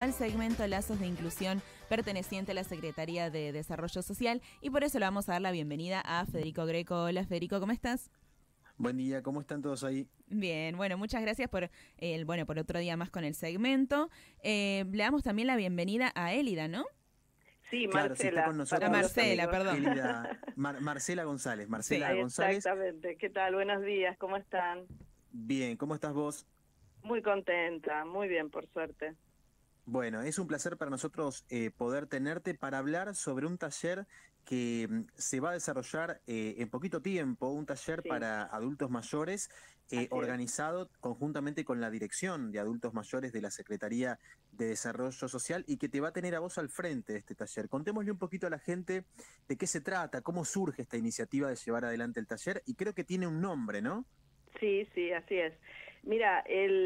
al segmento Lazos de Inclusión perteneciente a la Secretaría de Desarrollo Social, y por eso le vamos a dar la bienvenida a Federico Greco. Hola Federico, ¿cómo estás? Buen día, ¿cómo están todos ahí? Bien, bueno, muchas gracias por por otro día más con el segmento. Le damos también la bienvenida a Élida, ¿no? Sí, Claro, sí está Marcela, con para A nosotros los Marcela, amigos. perdón. Marcela González. Sí. Marcela González, Exactamente. ¿Qué tal? Buenos días, ¿cómo están? bien, ¿cómo estás vos? Muy contenta, muy bien, por suerte. Bueno, es un placer para nosotros poder tenerte para hablar sobre un taller que se va a desarrollar en poquito tiempo, un taller Sí, para adultos mayores así es. organizado conjuntamente con la Dirección de Adultos Mayores de la Secretaría de Desarrollo Social y que te va a tener a vos al frente de este taller. Contémosle un poquito a la gente de qué se trata, cómo surge esta iniciativa de llevar adelante el taller y creo que tiene un nombre, ¿no? Sí, sí, así es. Mira,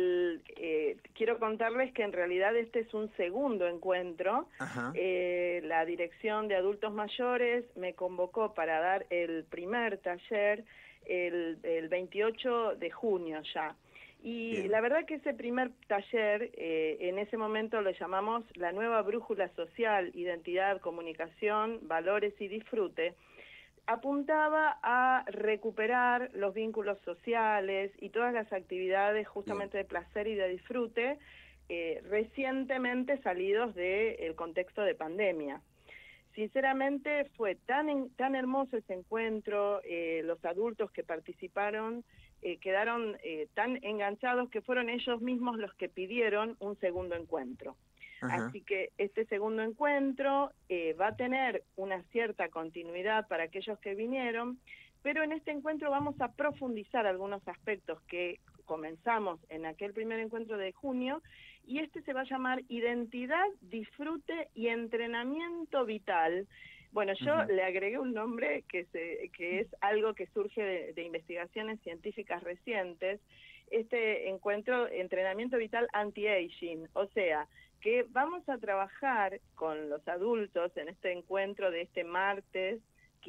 quiero contarles que en realidad este es un segundo encuentro. Ajá, La Dirección de Adultos Mayores me convocó para dar el primer taller el 28 de junio ya. Y bien. la verdad que ese primer taller, en ese momento lo llamamos la nueva brújula social, identidad, comunicación, valores y disfrute, apuntaba a recuperar los vínculos sociales y todas las actividades Bien. justamente de placer y de disfrute recientemente salidos del contexto de pandemia. Sinceramente fue tan hermoso ese encuentro, los adultos que participaron quedaron tan enganchados que fueron ellos mismos los que pidieron un segundo encuentro. Ajá. Así que este segundo encuentro va a tener una cierta continuidad para aquellos que vinieron, pero en este encuentro vamos a profundizar algunos aspectos que comenzamos en aquel primer encuentro de junio, y este se va a llamar Identidad, Disfrute y Entrenamiento Vital. Bueno, yo Ujú. le agregué un nombre que es algo que surge de investigaciones científicas recientes, este encuentro Entrenamiento Vital Anti-Aging, o sea, que vamos a trabajar con los adultos en este encuentro de este martes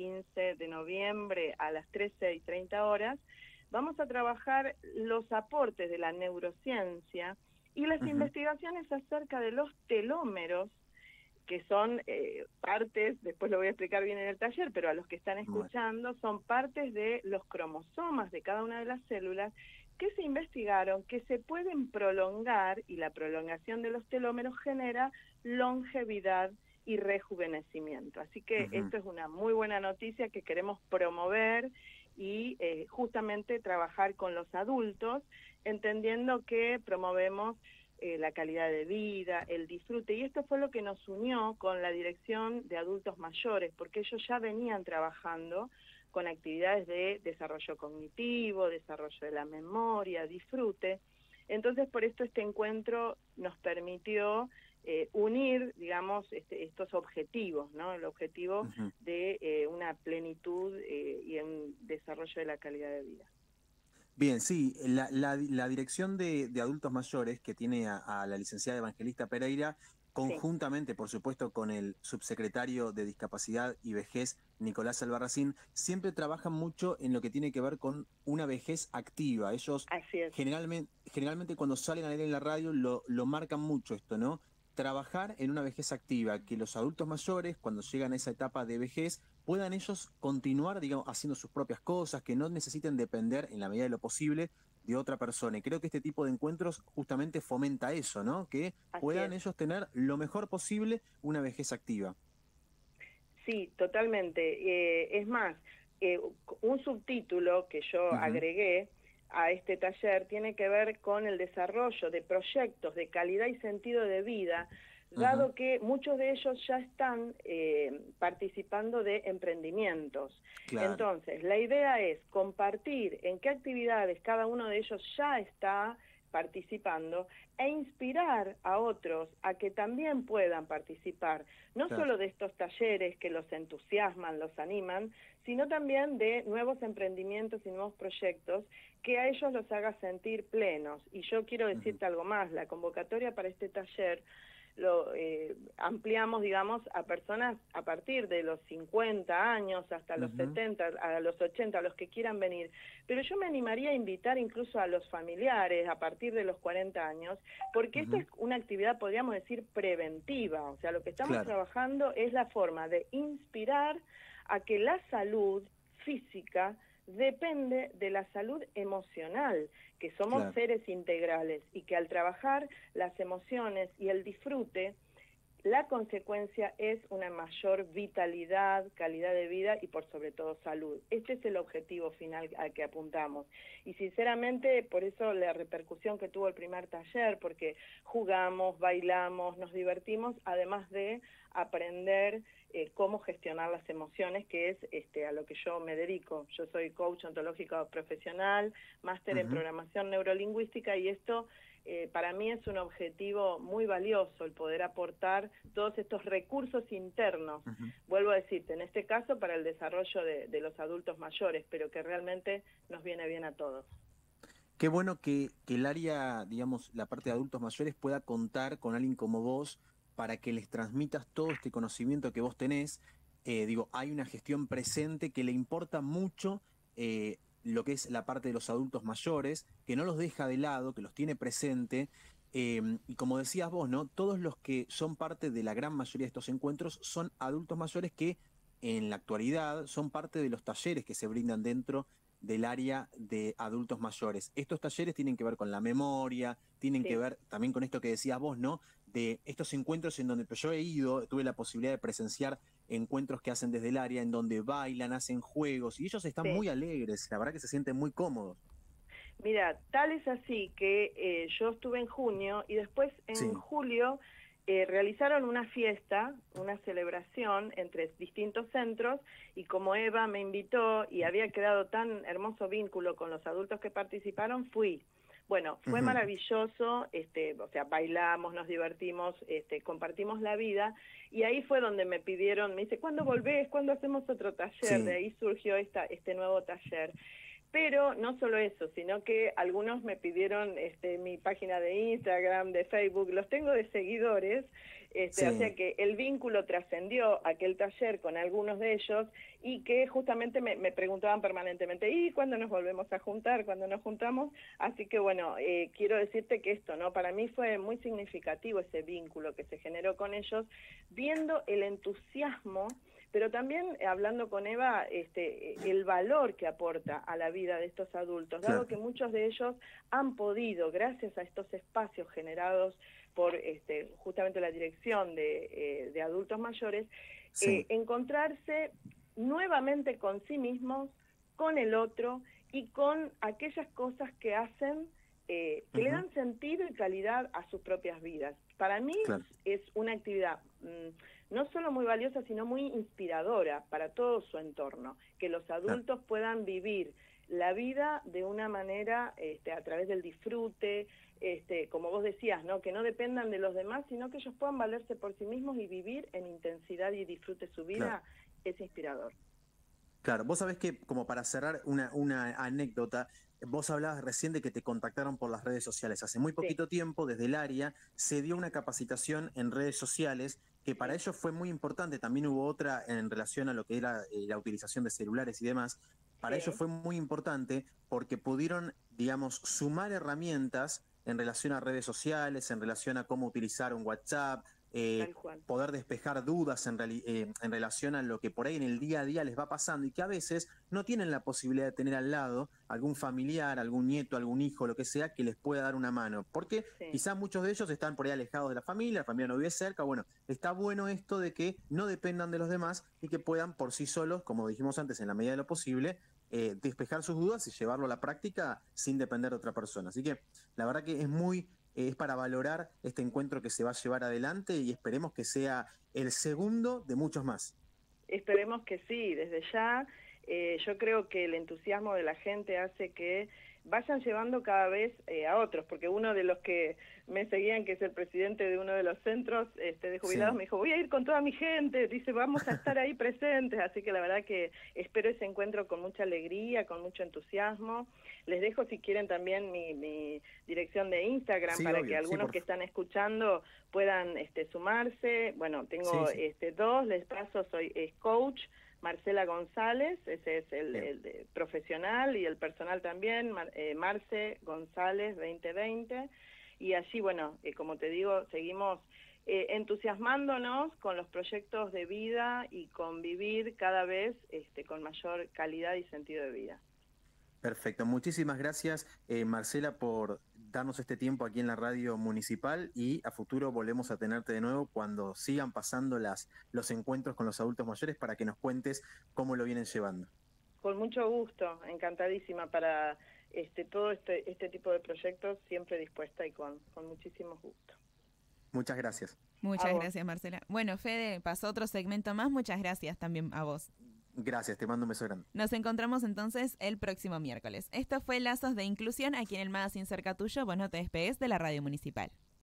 15 de noviembre a las 13:30. Vamos a trabajar los aportes de la neurociencia y las Ujú. investigaciones acerca de los telómeros, que son partes, después lo voy a explicar bien en el taller, pero a los que están Bueno. escuchando, son partes de los cromosomas de cada una de las células que se investigaron, que se pueden prolongar, y la prolongación de los telómeros genera longevidad y rejuvenecimiento. Así que Ujú. esto es una muy buena noticia que queremos promover y justamente trabajar con los adultos, entendiendo que promovemos la calidad de vida, el disfrute, y esto fue lo que nos unió con la Dirección de Adultos Mayores, porque ellos ya venían trabajando con actividades de desarrollo cognitivo, desarrollo de la memoria, disfrute. Entonces, por esto este encuentro nos permitió unir, digamos, estos objetivos, ¿no? El objetivo Ujú. de una plenitud y un desarrollo de la calidad de vida. Bien, sí, la Dirección de Adultos Mayores que tiene a la licenciada Evangelista Pereira, Sí, conjuntamente, por supuesto, con el subsecretario de Discapacidad y Vejez, Nicolás Albarracín, siempre trabajan mucho en lo que tiene que ver con una vejez activa. Ellos así es. generalmente cuando salen a leer en la radio lo marcan mucho esto, ¿no? Trabajar en una vejez activa, que los adultos mayores, cuando llegan a esa etapa de vejez, puedan ellos continuar, digamos, haciendo sus propias cosas, que no necesiten depender en la medida de lo posible de otra persona. Y creo que este tipo de encuentros justamente fomenta eso, ¿no? Que Así puedan es. ellos tener lo mejor posible una vejez activa. Sí, totalmente. Es más, un subtítulo que yo Ujú. agregué a este taller tiene que ver con el desarrollo de proyectos de calidad y sentido de vida, Ujú. dado que muchos de ellos ya están participando de emprendimientos. Claro. Entonces, la idea es compartir en qué actividades cada uno de ellos ya está participando e inspirar a otros a que también puedan participar, no Claro. solo de estos talleres que los entusiasman, los animan, sino también de nuevos emprendimientos y nuevos proyectos que a ellos los haga sentir plenos. Y yo quiero Ujú. decirte algo más, la convocatoria para este taller ampliamos, digamos, a personas a partir de los 50 años hasta los 70, a los 80, a los que quieran venir. Pero yo me animaría a invitar incluso a los familiares a partir de los 40 años, porque esta es una actividad, podríamos decir, preventiva. O sea, lo que estamos trabajando es la forma de inspirar a que la salud física depende de la salud emocional, que somos seres integrales y que al trabajar las emociones y el disfrute, la consecuencia es una mayor vitalidad, calidad de vida y por sobre todo salud. Este es el objetivo final al que apuntamos. Y sinceramente, por eso la repercusión que tuvo el primer taller, porque jugamos, bailamos, nos divertimos, además de aprender cómo gestionar las emociones, que es a lo que yo me dedico. Yo soy coach ontológico profesional, máster en programación neurolingüística, y esto para mí es un objetivo muy valioso, el poder aportar todos estos recursos internos, vuelvo a decirte, en este caso para el desarrollo de los adultos mayores, pero que realmente nos viene bien a todos. Qué bueno que el área, digamos, la parte de adultos mayores pueda contar con alguien como vos para que les transmitas todo este conocimiento que vos tenés. Hay una gestión presente que le importa mucho lo que es la parte de los adultos mayores, que no los deja de lado, que los tiene presente. Y como decías vos, ¿no? Todos los que son parte de la gran mayoría de estos encuentros son adultos mayores que en la actualidad son parte de los talleres que se brindan dentro del área de adultos mayores. Estos talleres tienen que ver con la memoria, tienen que ver también con esto que decías vos, ¿no? De estos encuentros en donde yo he ido, tuve la posibilidad de presenciar encuentros que hacen desde el área, en donde bailan, hacen juegos, y ellos están muy alegres, la verdad que se sienten muy cómodos. Mira, tal es así que yo estuve en junio y después en julio realizaron una fiesta, una celebración entre distintos centros, y como Eva me invitó y había quedado tan hermoso vínculo con los adultos que participaron, fui. Bueno, fue maravilloso, o sea, bailamos, nos divertimos, compartimos la vida, y ahí fue donde me pidieron, me dice, ¿cuándo volvés? ¿Cuándo hacemos otro taller? De ahí surgió este nuevo taller. Pero no solo eso, sino que algunos me pidieron mi página de Instagram, de Facebook, los tengo de seguidores, o sea que el vínculo trascendió aquel taller con algunos de ellos, y que justamente me preguntaban permanentemente, ¿y cuándo nos volvemos a juntar? ¿Cuándo nos juntamos? Así que bueno, quiero decirte que esto, ¿no? Para mí fue muy significativo ese vínculo que se generó con ellos, viendo el entusiasmo, pero también hablando con Eva, el valor que aporta a la vida de estos adultos, dado que muchos de ellos han podido, gracias a estos espacios generados por justamente la dirección de adultos mayores, encontrarse nuevamente con sí mismos, con el otro y con aquellas cosas que hacen, que le dan sentido y calidad a sus propias vidas. Para mí es una actividad no solo muy valiosa, sino muy inspiradora para todo su entorno, que los adultos puedan vivir la vida de una manera a través del disfrute, como vos decías, ¿no? Que no dependan de los demás, sino que ellos puedan valerse por sí mismos y vivir en intensidad y disfrute su vida, es inspirador. Claro, vos sabés que, como para cerrar una anécdota, vos hablabas recién de que te contactaron por las redes sociales. Hace muy poquito tiempo, desde el área, se dio una capacitación en redes sociales que para ellos fue muy importante. También hubo otra en relación a lo que era la utilización de celulares y demás. Para ellos fue muy importante porque pudieron, digamos, sumar herramientas en relación a redes sociales, en relación a cómo utilizar un WhatsApp, poder despejar dudas en relación a lo que por ahí en el día a día les va pasando, y que a veces no tienen la posibilidad de tener al lado algún familiar, algún nieto, algún hijo, lo que sea, que les pueda dar una mano, porque quizás muchos de ellos están por ahí alejados de la familia no vive cerca. Bueno, está bueno esto de que no dependan de los demás y que puedan por sí solos, como dijimos antes, en la medida de lo posible, despejar sus dudas y llevarlo a la práctica sin depender de otra persona. Así que la verdad que es para valorar este encuentro que se va a llevar adelante, y esperemos que sea el segundo de muchos más. Esperemos que sí, desde ya. Yo creo que el entusiasmo de la gente hace que vayan llevando cada vez a otros, porque uno de los que me seguían, que es el presidente de uno de los centros de jubilados, me dijo, voy a ir con toda mi gente, dice, vamos a estar ahí presentes, así que la verdad que espero ese encuentro con mucha alegría, con mucho entusiasmo. Les dejo, si quieren, también mi dirección de Instagram, para que algunos que están escuchando puedan sumarse. Bueno, tengo dos, les paso, es coach Marcela González, ese es el profesional, y el personal también, Marce González 2020, y allí, bueno, como te digo, seguimos entusiasmándonos con los proyectos de vida y con vivir cada vez con mayor calidad y sentido de vida. Perfecto, muchísimas gracias Marcela por darnos este tiempo aquí en la radio municipal, y a futuro volvemos a tenerte de nuevo cuando sigan pasando los encuentros con los adultos mayores para que nos cuentes cómo lo vienen llevando. Con mucho gusto, encantadísima para todo este tipo de proyectos, siempre dispuesta y con muchísimo gusto. Muchas gracias. Muchas gracias, Marcela. Bueno, Fede, pasó otro segmento más, muchas gracias también a vos. Gracias, te mando un beso grande. Nos encontramos entonces el próximo miércoles. Esto fue Lazos de Inclusión aquí en el Magazine Cerca Tuyo. Vos no te despegues de la radio municipal.